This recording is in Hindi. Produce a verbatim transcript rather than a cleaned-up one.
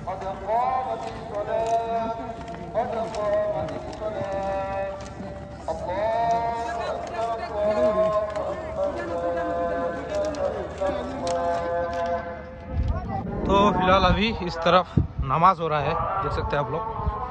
तो फिलहाल अभी इस तरफ नमाज हो रहा है, देख सकते हैं आप लोग।